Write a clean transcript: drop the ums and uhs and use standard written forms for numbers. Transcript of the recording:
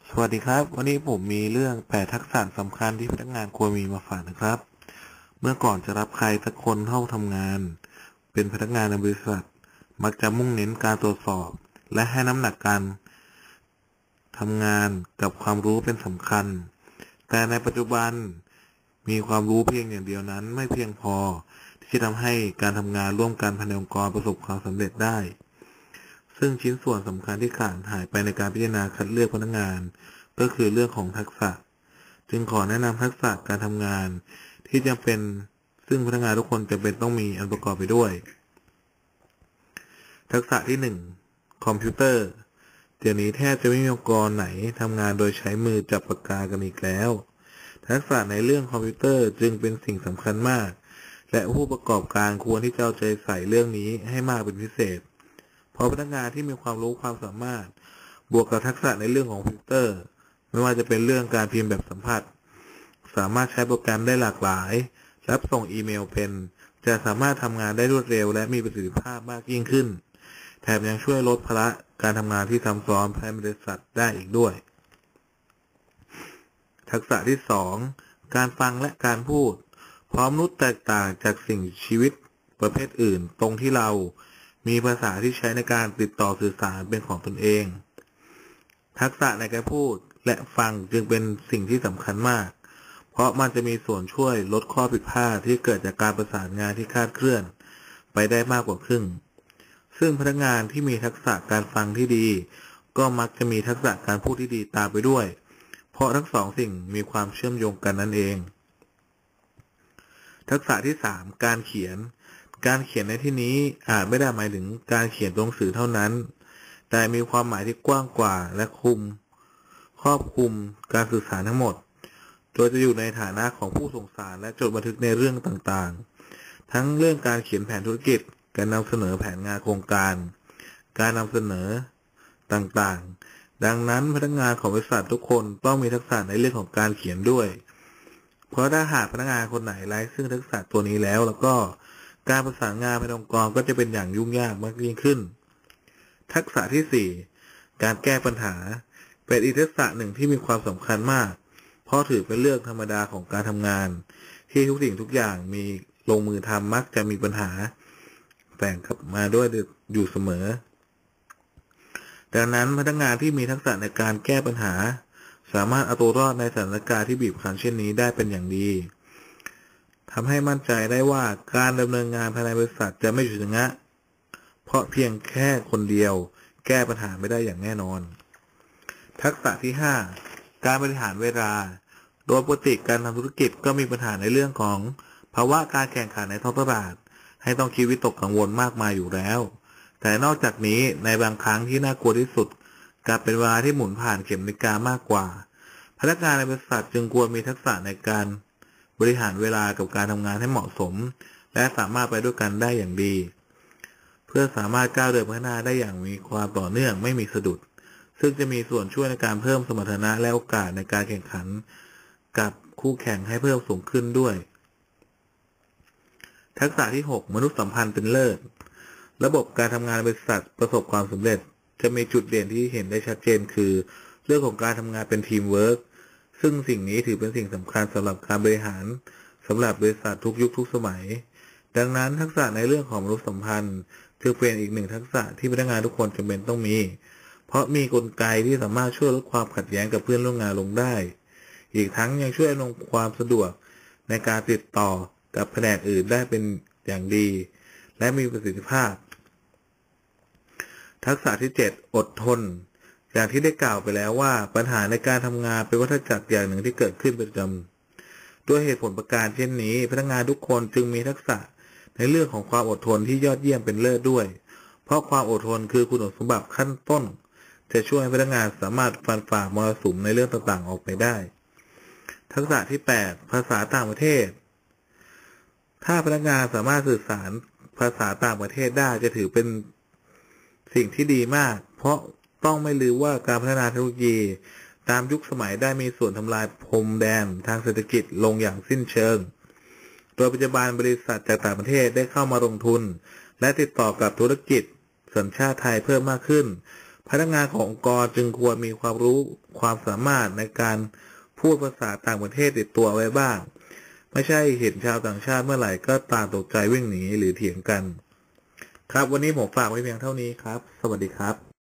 สวัสดีครับวันนี้ผมมีเรื่อง8ทักษะสำคัญที่พนักงานควรมีมาฝากนะครับเมื่อก่อนจะรับใครสักคนเข้าทำงานเป็นพนักงานในบริษัทมักจะมุ่งเน้นการตรวจสอบและให้น้ำหนักการทำงานกับความรู้เป็นสำคัญแต่ในปัจจุบันมีความรู้เพียงอย่างเดียวนั้นไม่เพียงพอที่จะทำให้การทำงานร่วมกันภายในองค์กรประสบความสำเร็จได้ซึ่งชิ้นส่วนสำคัญที่ขาดหายไปในการพิจารณาคัดเลือกพนักงานก็คือเรื่องของทักษะจึงขอแนะนำทักษะการทำงานที่จำเป็นซึ่งพนักงานทุกคนจำเป็นต้องมีอันประกอบไปด้วยทักษะที่1คอมพิวเตอร์เดี๋ยวนี้แทบจะไม่มีองค์กรไหนทำงานโดยใช้มือจับปากกากันอีกแล้วทักษะในเรื่องคอมพิวเตอร์จึงเป็นสิ่งสำคัญมากและผู้ประกอบการควรที่จะเอาใจใส่เรื่องนี้ให้มากเป็นพิเศษเพราะพนักงานที่มีความรู้ความสามารถบวกกับทักษะในเรื่องของคอมพิวเตอร์ไม่ว่าจะเป็นเรื่องการพิมพ์แบบสัมผัสสามารถใช้โปรแกรมได้หลากหลายรับส่งอีเมลเป็นจะสามารถทำงานได้รวดเร็วและมีประสิทธิภาพมากยิ่งขึ้นแถมยังช่วยลดภาระการทำงานที่ซับซ้อนภายในบริษัทได้อีกด้วยทักษะที่2การฟังและการพูดเพราะมนุษย์แตกต่างจากสิ่งชีวิตประเภทอื่นตรงที่เรามีภาษาที่ใช้ในการติดต่อสื่อสารเป็นของตนเองทักษะในการพูดและฟังจึงเป็นสิ่งที่สำคัญมากเพราะมันจะมีส่วนช่วยลดข้อผิดพลาดที่เกิดจากการประสานงานที่คลาดเคลื่อนไปได้มากกว่าครึ่งซึ่งพนักงานที่มีทักษะการฟังที่ดีก็มักจะมีทักษะการพูดที่ดีตามไปด้วยเพราะทั้งสองสิ่งมีความเชื่อมโยงกันนั่นเองทักษะที่3การเขียนในที่นี้อาจไม่ได้หมายถึงการเขียนตัวหนังสือเท่านั้นแต่มีความหมายที่กว้างกว่าและครอบคลุมการสื่อสารทั้งหมดโดยจะอยู่ในฐานะของผู้ส่งสารและจดบันทึกในเรื่องต่างๆทั้งเรื่องการเขียนแผนธุรกิจการนำเสนอแผนงานโครงการการนำเสนอต่างๆดังนั้นพนักงานของบริษัททุกคนต้องมีทักษะในเรื่องของการเขียนด้วยเพราะถ้าหากพนักงานคนไหนไร้ซึ่งทักษะตัวนี้แล้วก็การประสานงานภายในองค์กรก็จะเป็นอย่างยุ่งยากมากยิ่งขึ้นทักษะที่4การแก้ปัญหาเป็นอีกทักษะหนึ่งที่มีความสำคัญมากเพราะถือเป็นเรื่องธรรมดาของการทำงานที่ทุกสิ่งทุกอย่างมีลงมือทำมักจะมีปัญหาแฝงกลับมาด้วยอยู่เสมอดังนั้นพนักงานที่มีทักษะในการแก้ปัญหาสามารถเอาตัวรอดในสถานการณ์ที่บีบคั้นเช่นนี้ได้เป็นอย่างดีทำให้มั่นใจได้ว่าการดำเนินงานภายในบริษัทจะไม่หยุดชะงักเพราะเพียงแค่คนเดียวแก้ปัญหาไม่ได้อย่างแน่นอนทักษะที่5การบริหารเวลาโดยปกติการทำธุรกิจก็มีปัญหาในเรื่องของภาวะการแข่งขันในท้องตลาดให้ต้องคิดวิตกกังวลมากมายอยู่แล้วแต่นอกจากนี้ในบางครั้งที่น่ากลัวที่สุดกลับเป็นเวลาที่หมุนผ่านเข็มนาฬิกามากกว่าพนักงานในบริษัทจึงควรมีทักษะในการบริหารเวลากับการทำงานให้เหมาะสมและสามารถไปด้วยกันได้อย่างดีเพื่อสามารถก้าวเดินไปข้างหน้าได้อย่างมีความต่อเนื่องไม่มีสะดุดซึ่งจะมีส่วนช่วยในการเพิ่มสมรรถนะและโอกาสในการแข่งขันกับคู่แข่งให้เพิ่มสูงขึ้นด้วยทักษะที่6มนุษยสัมพันธ์เป็นเลิศระบบการทำงานบริษัทประสบความสำเร็จจะมีจุดเด่นที่เห็นได้ชัดเจนคือเรื่องของการทำงานเป็นทีมเวิร์คซึ่งสิ่งนี้ถือเป็นสิ่งสำคัญสำหรับการบริหารสำหรับบริษัททุกยุคทุกสมัยดังนั้นทักษะในเรื่องของมนุษยสัมพันธ์จึงเป็นอีกหนึ่งทักษะที่พนักงานทุกคนจำเป็นต้องมีเพราะมีกลไกที่สามารถช่วยลดความขัดแย้งกับเพื่อนร่วมงานลงได้อีกทั้งยังช่วยอำนวยความสะดวกในการติดต่อกับแผนกอื่นได้เป็นอย่างดีและมีประสิทธิภาพทักษะที่7อดทนอย่างที่ได้กล่าวไปแล้วว่าปัญหาในการทำงานเป็นวัฏจักรอย่างหนึ่งที่เกิดขึ้นเป็นประจำด้วยเหตุผลประการเช่นนี้พนักงานทุกคนจึงมีทักษะในเรื่องของความอดทนที่ยอดเยี่ยมเป็นเลิศด้วยเพราะความอดทนคือคุณสมบัติขั้นต้นจะช่วยให้พนักงานสามารถฟันฝ่ามรสุมในเรื่องต่างๆออกไปได้ทักษะที่8ภาษาต่างประเทศถ้าพนักงานสามารถสื่อสารภาษาต่างประเทศได้จะถือเป็นสิ่งที่ดีมากเพราะต้องไม่ลืมว่าการพัฒนาเทคโนโลยีตามยุคสมัยได้มีส่วนทำลายพรมแดนทางเศรษฐกิจลงอย่างสิ้นเชิงโดยปัจจุบันบริษัทจากต่างประเทศได้เข้ามาลงทุนและติดต่อกับธุรกิจสัญชาติไทยเพิ่มมากขึ้นพนักงานขององค์กรจึงควรมีความรู้ความสามารถในการพูดภาษาต่างประเทศติดตัวไว้บ้าง ไม่ใช่เห็นชาวต่างชาติเมื่อไหร่ก็ต่างตกใจวิ่งหนีหรือเถียงกันครับวันนี้ผมฝากไว้เพียงเท่านี้ครับสวัสดีครับ